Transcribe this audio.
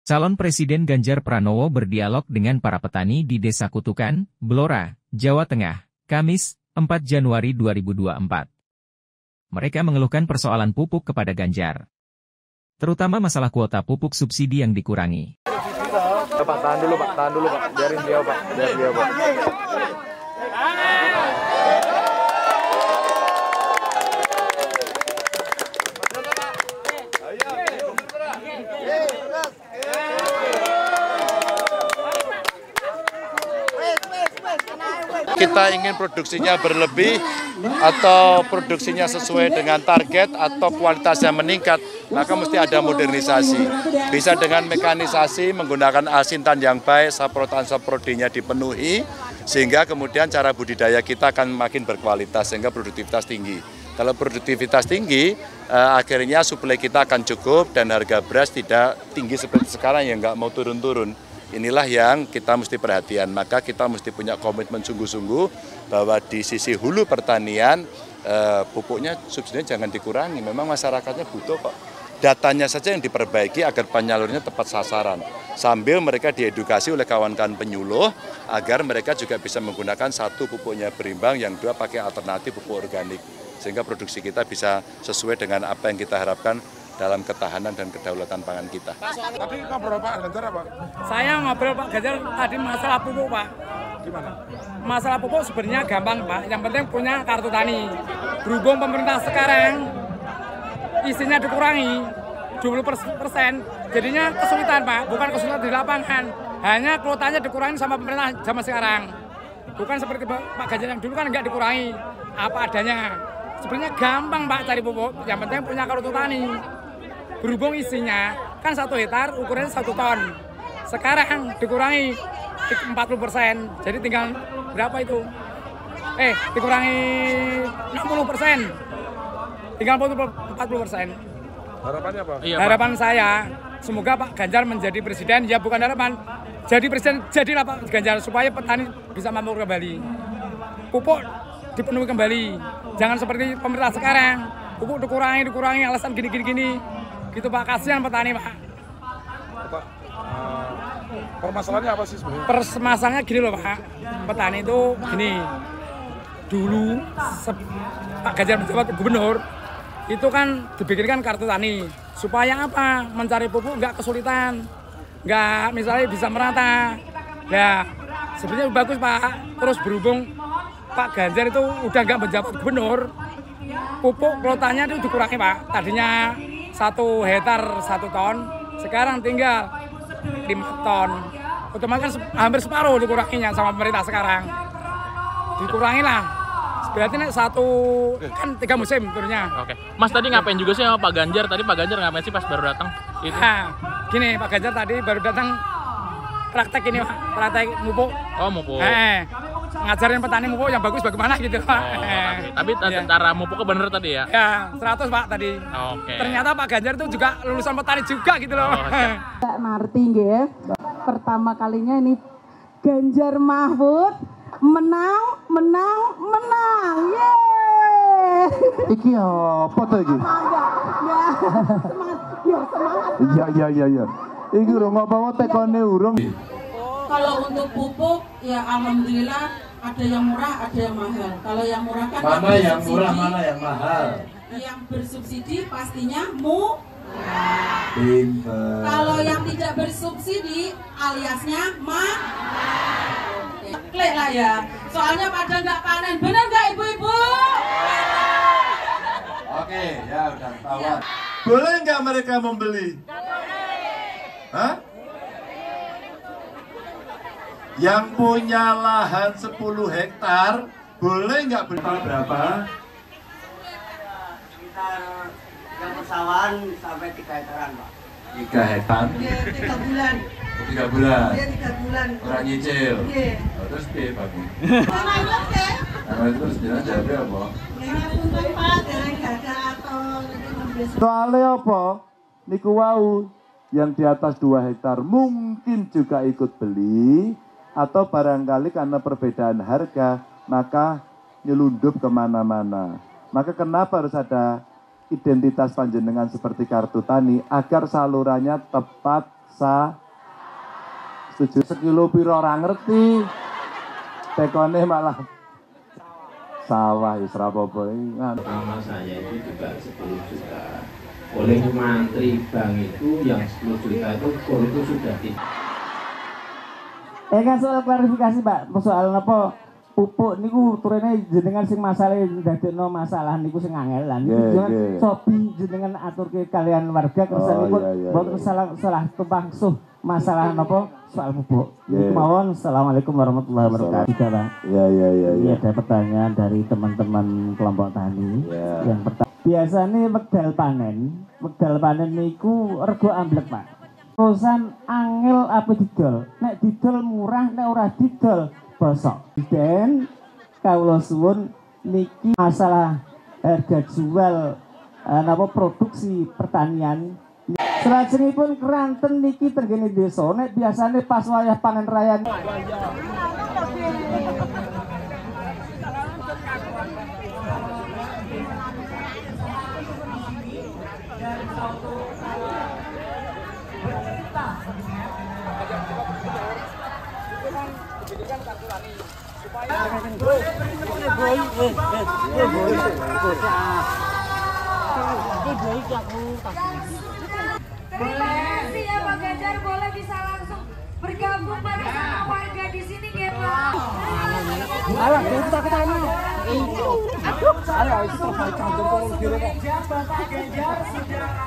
Calon Presiden Ganjar Pranowo berdialog dengan para petani di Desa Kutukan, Blora, Jawa Tengah, Kamis, 4 Januari 2024. Mereka mengeluhkan persoalan pupuk kepada Ganjar, terutama masalah kuota pupuk subsidi yang dikurangi. Pak, tahan dulu Pak, biarin dia Pak. Kita ingin produksinya berlebih atau produksinya sesuai dengan target atau kualitasnya meningkat, maka mesti ada modernisasi. Bisa dengan mekanisasi menggunakan asintan yang baik, saprotan-saprodinya dipenuhi, sehingga kemudian cara budidaya kita akan makin berkualitas sehingga produktivitas tinggi. Kalau produktivitas tinggi, akhirnya suplai kita akan cukup dan harga beras tidak tinggi seperti sekarang yang nggak mau turun-turun. Inilah yang kita mesti perhatian, maka kita mesti punya komitmen sungguh-sungguh bahwa di sisi hulu pertanian pupuknya subsidinya jangan dikurangi, memang masyarakatnya butuh kok. Datanya saja yang diperbaiki agar penyalurnya tepat sasaran, sambil mereka diedukasi oleh kawan-kawan penyuluh agar mereka juga bisa menggunakan satu pupuknya berimbang, yang dua pakai alternatif pupuk organik, sehingga produksi kita bisa sesuai dengan apa yang kita harapkan dalam ketahanan dan kedaulatan pangan kita. Tadi ngobrol Pak Ganjar apa? Saya ngobrol Pak Ganjar tadi masalah pupuk Pak. Gimana? Masalah pupuk sebenarnya gampang Pak, yang penting punya kartu tani. Berhubung pemerintah sekarang isinya dikurangi 20%, jadinya kesulitan Pak, bukan kesulitan di lapangan. Hanya kuotanya dikurangi sama pemerintah zaman sekarang. Bukan seperti Pak Ganjar yang dulu kan nggak dikurangi, apa adanya. Sebenarnya gampang Pak cari pupuk, yang penting punya kartu tani. Berhubung isinya kan 1 hektar ukurannya 1 ton. Sekarang dikurangi 40%, jadi tinggal berapa itu? Dikurangi 60%, tinggal 40%. Harapannya apa? Harapan saya, semoga Pak Ganjar menjadi presiden, ya bukan harapan, jadi presiden, jadilah Pak Ganjar, supaya petani bisa makmur kembali. Pupuk dipenuhi kembali, jangan seperti pemerintah sekarang, pupuk dikurangi, alasan gini. Gitu Pak, kasihan petani Pak. Permasalahannya apa sih sebenarnya? Permasalahannya gini loh Pak, petani itu gini, dulu Pak Ganjar menjabat gubernur, itu kan dibikinkan kartu tani, supaya apa? Mencari pupuk nggak kesulitan, nggak misalnya bisa merata. Ya sebenarnya bagus Pak, terus berhubung Pak Ganjar itu udah nggak menjabat gubernur, pupuk kuotanya itu dikurangi Pak, tadinya 1 hektar 1 ton, sekarang tinggal 5 ton. Otomatis hampir separuh dikuranginya sama pemerintah sekarang. Dikurangi lah. Berarti nih kan 3 musim turunnya. Oke. Mas tadi ngapain juga sih sama Pak Ganjar? Tadi Pak Ganjar ngapain sih pas baru datang? Itu. Nah, gini Pak Ganjar tadi baru datang praktek ini Pak, praktek mupuk. Oh, mupuk. Ngajarin petani mupuk yang bagus bagaimana gitu Pak. Tapi cara mupuknya bener tadi ya? Ya, 100 Pak tadi. Oke. Ternyata Pak Ganjar itu juga lulusan petani juga gitu loh. Pak Marti nggih. Pertama kalinya ini Ganjar Mahfud menang. Yeay. Iki apa tuh iki? Semangat. Iya. Iki urung apa tekone urung. Kalau untuk pupuk ya alhamdulillah ada yang murah, ada yang mahal. Kalau yang murah kan mana yang murah, mana yang mahal? Yang bersubsidi pastinya Pinter. Kalau yang tidak bersubsidi aliasnya klik lah ya. Soalnya pada nggak panen, bener nggak ibu-ibu? Oke, ya udah tawar. Boleh nggak mereka membeli? Hah? Yang punya lahan 10 hektar, boleh nggak beli berapa? Sekitar yang persawahan sampai 3 hektaran Pak. 3 hektar? Iya, 3 bulan. 3 bulan? Iya, 3 bulan. Orang nyicil? Iya. Terus piye Pak? Sama ikut ya? Nah, terus jelas jawabnya apa? Ini punten Pak, dereng gada atau Soalnya apa? Niku wau yang di atas 2 hektar mungkin juga ikut beli, atau barangkali karena perbedaan harga maka nyelundup kemana-mana. Maka kenapa harus ada identitas panjenengan seperti kartu tani agar salurannya tepat Setuju sekilo piro ora ngerti. Tekone malah sawah wis ra apa-apa iki. Pertama saya itu juga 10 juta. Oleh Menteri Bank itu yang 10 juta itu sudah tidak. Kan soal klarifikasi Pak, soal apa pupuk niku turune jenengan sing masalah dadekno masalah niku sing angel lan jenengan cobi jenengan aturke kalian warga kersanipun mboten salah tumpang suh masalah napa soal pupuk. Niku mawon. Assalamualaikum warahmatullahi wabarakatuh. Pak. Iya, ada pertanyaan dari teman-teman kelompok tani. Yang pertama, biasanya wekdal panen niku rego amblek Pak. Urusan angel apa didol? Nek didol murah, nek ora didol bosok. Dan kawula suwun niki masalah harga jual napa produksi pertanian. Salajengipun keranten niki tenggene desa nek biasane pas wayah panen raya. Terima kasih ya Pak Ganjar, boleh bisa langsung bergabung bersama warga di sini ya Pak. Alah, kita ketemu. Bapak Ganjar sudah